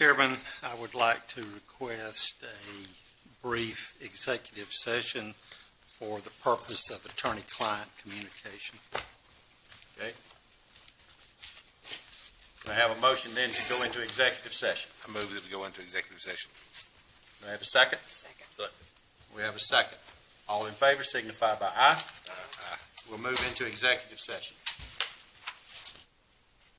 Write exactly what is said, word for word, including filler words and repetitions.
Chairman, I would like to request a brief executive session for the purpose of attorney-client communication. Okay. Do I have a motion then to go into executive session? I move that we go into executive session. Do I have a second? Second. Second. We have a second. All in favor signify by aye. Aye. We'll move into executive session.